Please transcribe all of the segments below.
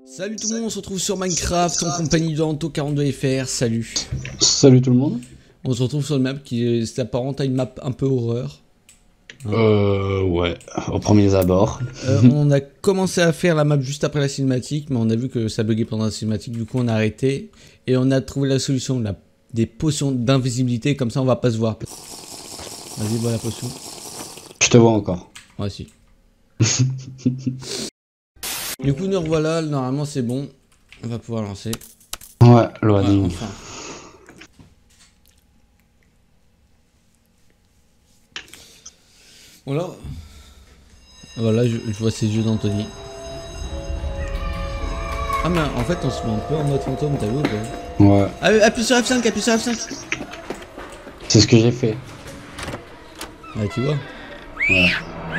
Salut tout le monde, on se retrouve sur Minecraft en compagnie de Anto42FR, salut. Salut tout le monde. On se retrouve sur une map qui s'apparente à une map un peu horreur. Ouais, au premier abord. On a commencé à faire la map juste après la cinématique, mais on a vu que ça buguait pendant la cinématique, du coup on a arrêté. Et on a trouvé la solution, des potions d'invisibilité, comme ça on va pas se voir. Vas-y, bois la potion. Je te vois encore. Ouais, si. Du coup nous revoilà, normalement c'est bon. On va pouvoir lancer. Ouais, loading. Ouais, enfin. Voilà. Voilà, je vois ses yeux d'Anthony. Ah mais en fait on se met un peu en mode fantôme, t'as vu ou pas? Ouais. Ah, appuie sur F5, appuie sur F5. C'est ce que j'ai fait. Ouais, tu vois. Ouais.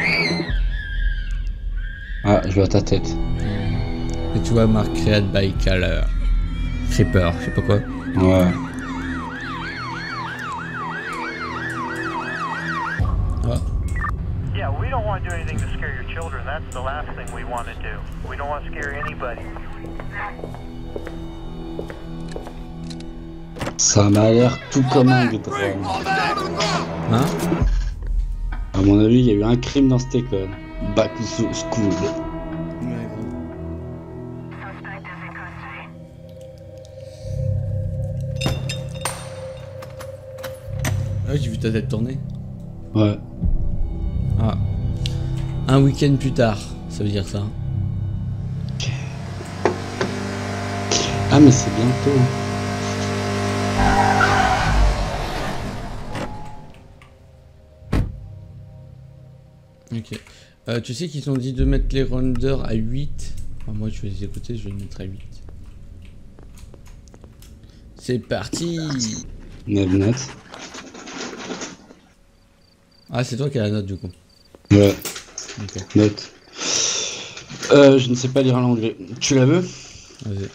Ah, je vois ta tête. Et tu vois marque Create by Color. Creeper, je sais pas quoi. Ouais. Ah. Yeah, we don't want to do anything to scare your children. That's the last thing we want to do. We don't want to scare anybody. Ça m'a l'air tout comme un drame. Hein? À mon avis, il y a eu un crime dans cette école. Back to school. Ah, j'ai vu ta tête tourner. Ouais. Ah. Un week-end plus tard, ça veut dire ça. Ah, mais c'est bientôt. Ok. Tu sais qu'ils ont dit de mettre les renders à 8. Enfin, moi je vais les écouter, je vais les mettre à 8. C'est parti. Nevnet. Ah, c'est toi qui as la note du coup. Ouais. Ok. Note. Je ne sais pas lire l'anglais. Tu la veux? Vas-y.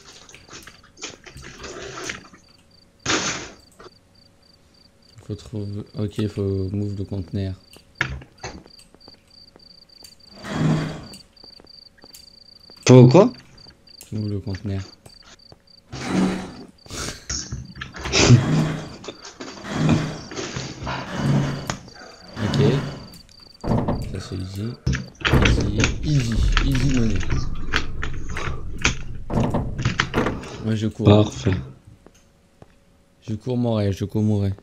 Faut trouver... Ok, faut move le conteneur. Faut quoi? Move le conteneur. Ok. Ça c'est easy. Easy money. Moi je cours. Parfait. Je cours mourir, je cours mourir.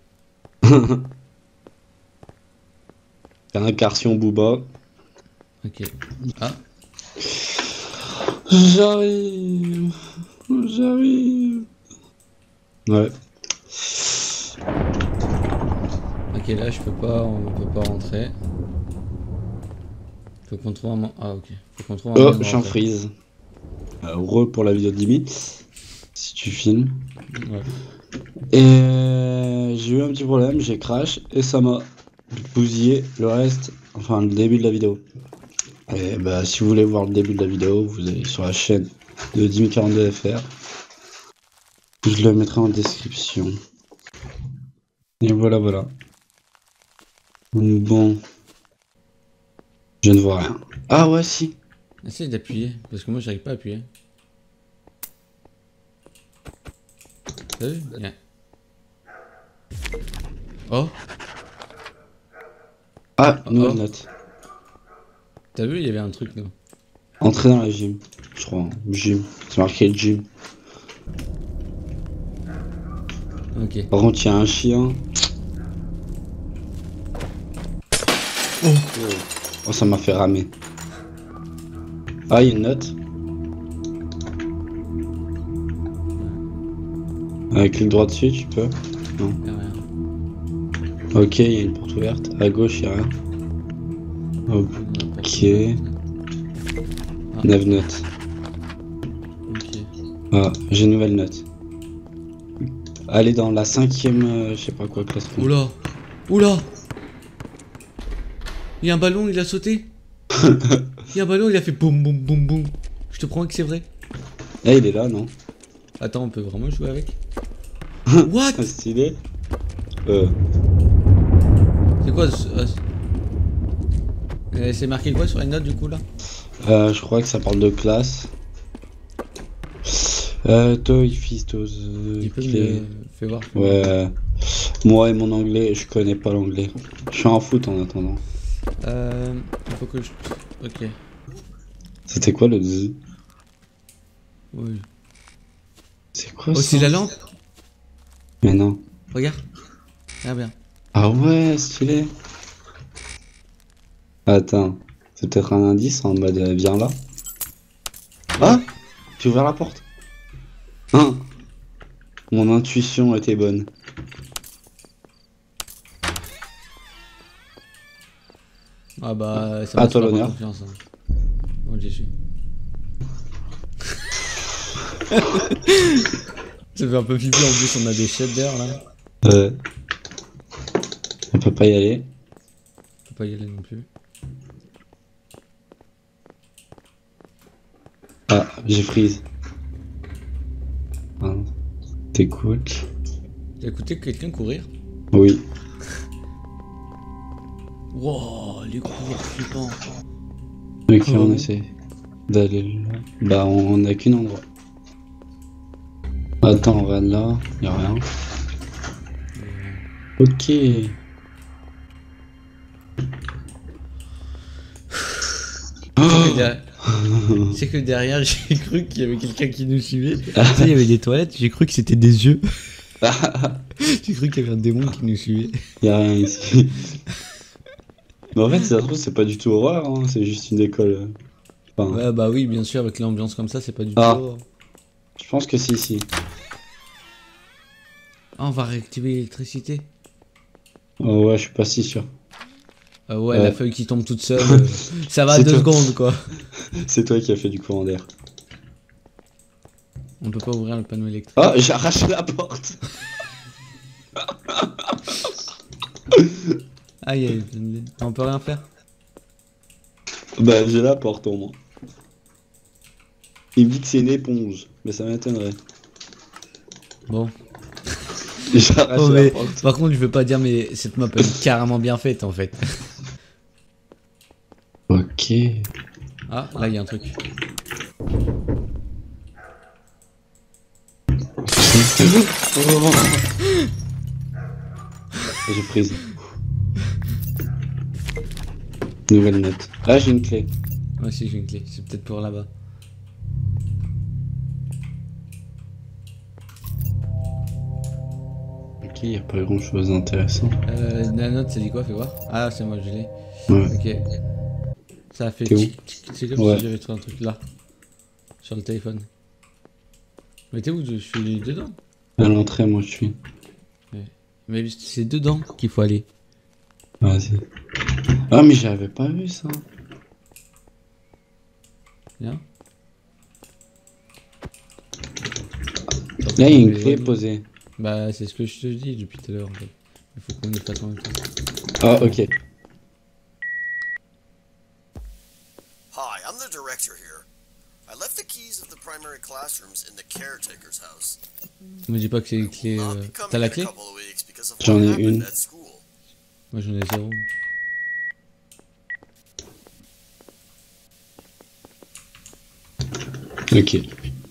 T'as un Carsion Booba. Ok. Ah. J'arrive. J'arrive. Ouais. Ok, là je peux pas, on peut pas rentrer. Faut qu'on trouve un... Ah ok. Faut qu'on trouve un... Oh, je suis en freeze. Heureux pour la vidéo de 10 minutes. Si tu filmes. Ouais. Et j'ai eu un petit problème, j'ai crash et ça m'a bousillé le reste, enfin le début de la vidéo. Et bah si vous voulez voir le début de la vidéo, vous allez sur la chaîne de Dimmy42FR. Je le mettrai en description. Et voilà, voilà. Bon. Je ne vois rien. Ah ouais, si. Essaye d'appuyer, parce que moi j'arrive pas à appuyer. T'as vu? Yeah. Oh! Ah, nouvelle Oh. note. T'as vu, il y avait un truc là. Entrer dans la gym, je crois. Gym. C'est marqué gym. Ok. Par contre, il y a un chien. Oh, ça m'a fait ramer. Ah, il y a une note. Clique droit dessus, tu peux. Non. Y'a rien. Ok, il y a une porte ouverte. À gauche, il y a rien. Ok. 9 notes. Ok. Ah, j'ai une nouvelle note. Allez dans la 5ème, je sais pas quoi, classement. Oula! Oula! Il y a un ballon, il a sauté! Il y a un ballon, il a fait boum boum boum boum! Je te promets que c'est vrai. Eh, il est là, non? Attends, on peut vraiment jouer avec? What? Stylé. C'est quoi ce... c'est marqué quoi sur les notes du coup là? Je crois que ça parle de classe. Toi, fistos. Tu peux me faire voir. Ouais. Moi et mon anglais, je connais pas l'anglais. Je suis en foot en attendant. Il faut que je... Ok. C'était quoi le z? Oui. C'est quoi Oh, ça? c'est la lampe. Mais non. Regarde. Ah bien. Ah ouais, stylé. Attends. C'est peut-être un indice en mode viens là. Ah! Tu ouvres la porte. Hein? Mon intuition était bonne. Ah bah, ça À m'a toi pas l'honneur. confiance. Hein. Bon, j'y suis. Ça fait un peu flipper, en plus on a des shaders là. On peut pas y aller. Faut pas y aller non plus. Ah, j'ai freeze. Ah, t'écoutes. T'as écouté quelqu'un courir? Oui. Wow, les cours flippants. Ok, Oh. on essaie d'aller là. Bah, on a qu'un endroit. Attends, on va là. Y'a rien. Ok. C'est que derrière, j'ai cru qu'il y avait quelqu'un qui nous suivait. Tu sais, il y avait des toilettes, j'ai cru que c'était des yeux. J'ai cru qu'il y avait un démon qui nous suivait. Y'a rien ici. Mais en fait, ça se trouve, c'est pas du tout horreur, hein. C'est juste une école. Enfin, Ouais, bah oui, bien sûr, avec l'ambiance comme ça, c'est pas du Ah. tout. je pense que c'est ici. Ah, on va réactiver l'électricité. Oh, ouais, je suis pas si sûr. Ouais, Ouais. la feuille qui tombe toute seule. Ça va C'est 2 toi. secondes quoi. C'est toi qui as fait du courant d'air. On peut pas ouvrir le panneau électrique. Ah, j'ai arraché la porte. Ah, on peut rien faire. Bah, j'ai la porte au moins. Il me dit que c'est une éponge, mais ça m'étonnerait. Bon. J'ai arraché Oh, la mais porte. par contre, je veux pas dire, mais cette map elle est carrément bien faite en fait. Ok. Ah, là il y a un truc. J'ai prise. Nouvelle note. Ah, j'ai une clé. Moi aussi j'ai une clé, c'est peut-être pour là-bas. Ok, y a pas grand chose d'intéressant. La note, ça dit quoi? Fais voir. Ah, c'est moi, je l'ai. Ouais. Ok. Ça a fait T'es où? tic, tic. C'est comme Ouais. si j'avais trouvé un truc là. Sur le téléphone. Mais t'es où? Je suis dedans. À l'entrée, moi je suis. Mais c'est dedans qu'il faut aller. Vas-y. Ah, mais j'avais pas vu ça. Viens. Là, il y a une clé posée. Bah, c'est ce que je te dis depuis tout à l'heure en fait. Il faut qu'on le fasse en même temps. Ah, ok. Hi, I'm the director here. I left the keys of the primary classrooms in the caretaker's house. Me dis pas que c'est les clés. Not be coming T'as la in a clé? couple of weeks because of J'en what ai happened une. at school. Moi j'en ai 0. Ok.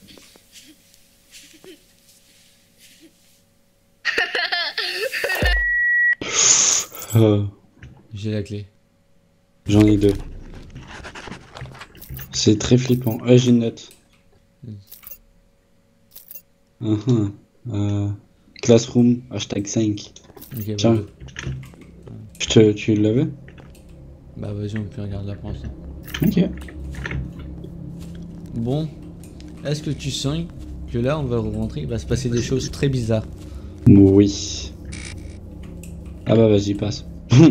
J'ai la clé. J'en ai deux. C'est très flippant. Ah, j'ai une note. Classroom, hashtag 5. Ok, Tiens. bah, Tu l'avais? bah vas-y, on peut regarder là pour l'instant. Ok. Bon, est-ce que tu sens que là on va rentrer, il va se passer des choses très bizarres? Oui. Ah bah vas-y, passe.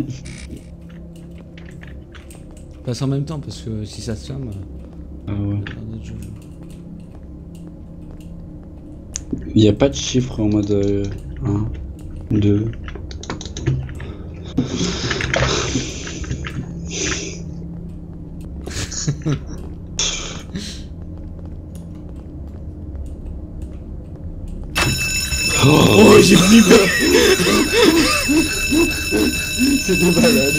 Passe en même temps parce que si ça se ferme, Ah ouais. on va faire d'autres choses. Il n'y a pas de chiffre en mode 1, 2. Oh, j'ai flippé! C'est des malades.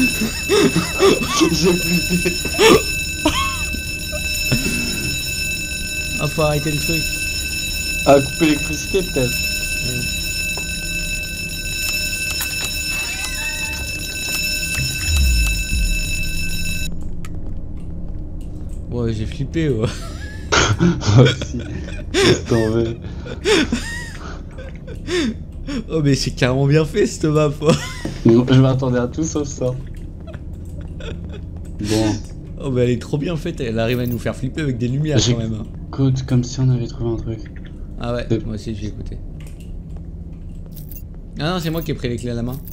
J'ai flippé. Ah, faut arrêter le truc. Ah, couper l'électricité peut-être. Ouais, j'ai flippé, ouais. Moi aussi. Qu'est-ce qu'on veut? Oh, mais c'est carrément bien fait, cette map, quoi. Je m'attendais à tout sauf ça. Bon. Oh, mais elle est trop bien faite, elle arrive à nous faire flipper avec des lumières quand même. Hein. Écoute, comme si on avait trouvé un truc. Ah ouais, moi aussi j'ai écouté. Ah non, c'est moi qui ai pris les clés à la main.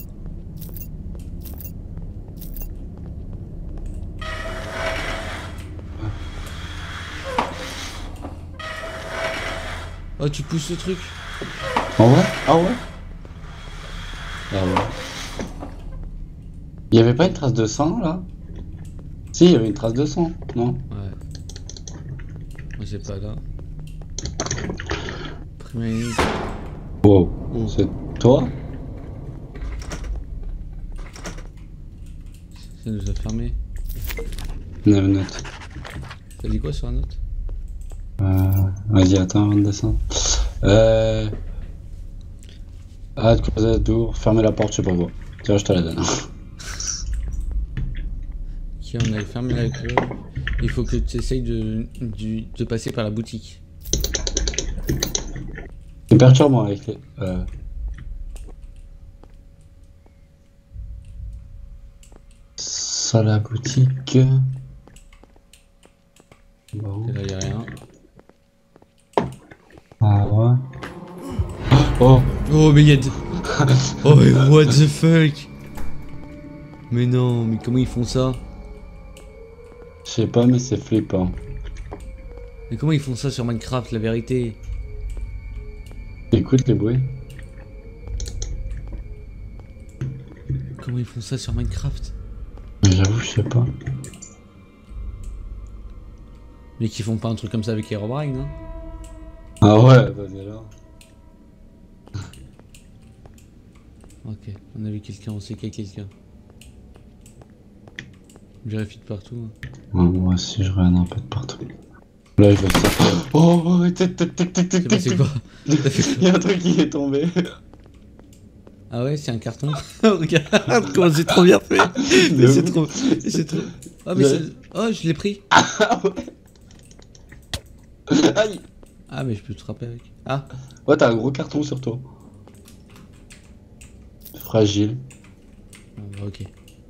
Oh, tu pousses le truc. Ah ouais? Ah ouais? Ah ouais. Il y avait pas une trace de sang là? Si, il y avait une trace de sang, non? Ouais. Moi c'est pas là. Première unité. Wow. Oh. C'est toi? Ça nous a fermé. Neuf notes. Ça dit quoi sur la note? Vas-y, attends avant de descendre. Arrête de creuser la tour, fermez la porte, je sais pas quoi. Tiens, je te la donne. Ok, on avait fermé la clé. Il faut que tu essayes de passer par la boutique. C'est perturbant avec les... Ça, la boutique... Bon. Et là y'a rien. Ah ouais. Oh. Oh mais y'a de... Oh mais what the fuck. Mais non, mais comment ils font ça? Je sais pas, mais c'est flippant. Mais comment ils font ça sur Minecraft, la vérité? Écoute les bruits. Comment ils font ça sur Minecraft? Mais j'avoue, je sais pas. Mais qu'ils font pas un truc comme ça avec Herobrine, hein? Ah ouais, vas-y alors. Ok, on a vu quelqu'un, on sait qu'il y a quelqu'un. Je vérifie de partout. Hein. Ouais, moi aussi, je regarde un peu de partout. Là, je vais sortir. Oh, tic, tic, tic, tic, tic, C'est quoi? Il y a un truc qui est tombé. Ah ouais, c'est un carton. Regarde comment c'est trop bien fait. Mais c'est trop... C'est trop... Oh mais c'est... Oh, je l'ai pris. Ah ouais. Aïe. Ah mais je peux te frapper avec. Ah. Ouais, t'as un gros carton sur toi. Fragile. Ok.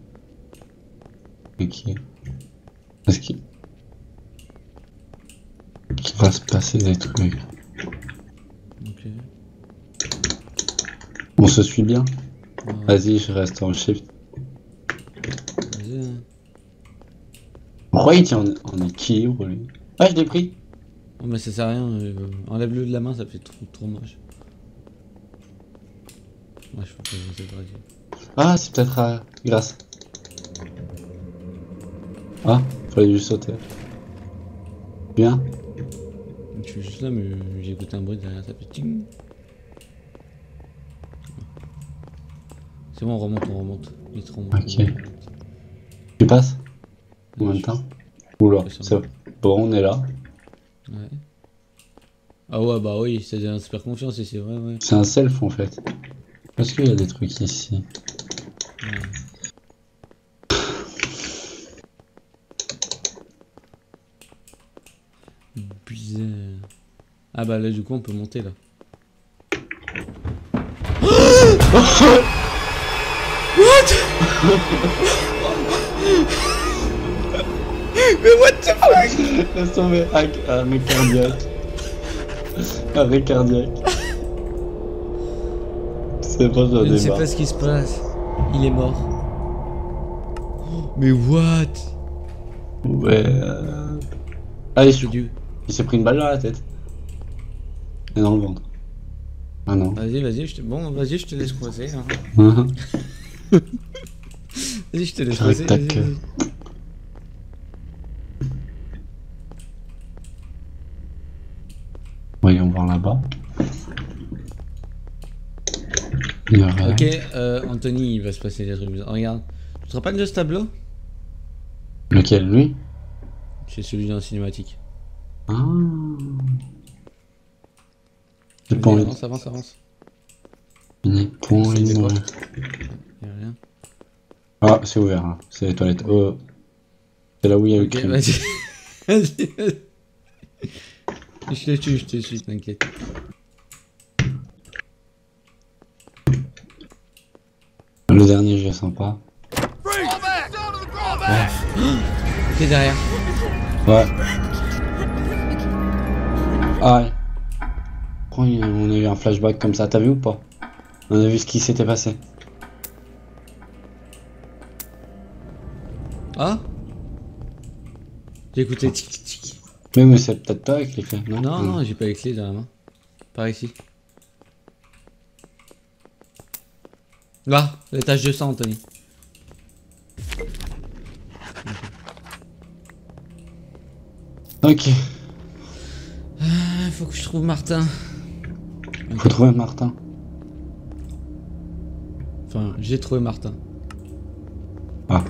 Ok. Est-ce qu'il va se passer des trucs? Ok. On se suit bien? Ouais. Vas-y, je reste en shift. Vas-y. Hein. Pourquoi il tient en équilibre lui? Ah, je l'ai pris. Oh mais ça sert à rien. Enlève-le de la main, ça fait trop moche. Ouais, je peux pas vous aider. Ah, c'est peut-être grâce. Ah, fallait juste sauter. Bien. Je suis juste là, mais j'ai écouté un bruit derrière, ça fait ting. C'est bon, on remonte. Vite, remonte. Ok. Tu passes? Combien de temps? Oula, c'est bon, on est là. Ouais. Ah ouais, bah oui, ça devient super confiance ici, ouais. C'est un self en fait. Est-ce qu'il y a des trucs ici? Ouais. Bizarre. Ah bah là du coup on peut monter là. What? Mais what the fuck? Laisse tomber, arrêt cardiaque. Arrêt cardiaque. C'est pas Je ne sais pas ce qui se passe. Il est mort. Mais what? Ouais. Ah, C'est du... il s'est pris une balle dans la tête. Et dans le ventre. Ah non. Vas-y, bon, vas-y, je te laisse croiser. Hein. Vas-y, je te laisse croiser. Vas-y. Voyons voir là-bas. Il y a rien. Ok, Anthony, il va se passer des trucs bizarres. Regarde, tu te rappelles de ce tableau? Lequel, lui? C'est celui dans la cinématique. Ah. J'ai pas envie. Avance, avance, avance. Point, C'est des ouais. quoi? Y'a rien. Ah, c'est ouvert, hein. C'est les toilettes. Oh. C'est là où il y a eu le Ok, crime. vas-y. Vas-y, vas-y. Je te suis, t'inquiète. Le dernier jet sympa. Ok, derrière. Ouais. Ah ouais. Pourquoi on a eu un flashback comme ça, t'as vu ou pas? On a vu ce qui s'était passé. Ah? J'ai écouté tic tic. Mais c'est peut-être toi avec les clés, non? Non, non, j'ai pas les clés dans la main. Par ici. Là, l'étage 200, Anthony. Ok. Faut que je trouve Martin. Faut trouver Martin. Enfin, j'ai trouvé Martin. Ah.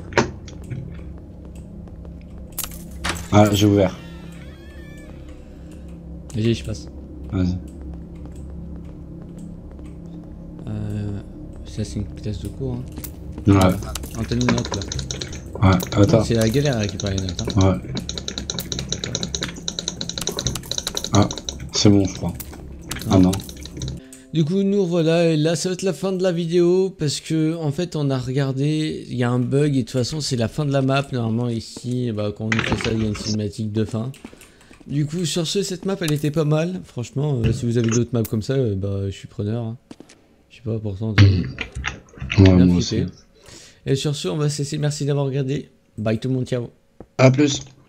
Ah, j'ai ouvert. Vas-y, je passe. Vas-y. Ça, c'est une pièce de cours. Hein. Ouais. Anthony, note là. Ouais, attends. C'est la galère à récupérer les notes. Hein. Ouais. Ah, c'est bon, je crois. Ah non. Du coup, nous voilà, et là, ça va être la fin de la vidéo parce que, en fait, on a regardé, il y a un bug et de toute façon, c'est la fin de la map. Normalement, ici, bah, quand on fait ça, il y a une cinématique de fin. Du coup, sur ce, cette map, elle était pas mal. Franchement, si vous avez d'autres maps comme ça, bah, je suis preneur. Hein. Je sais pas, pourtant, Ouais, bien moi flippé. aussi. Et sur ce, on va se laisser. Merci d'avoir regardé. Bye tout le monde, ciao. A plus.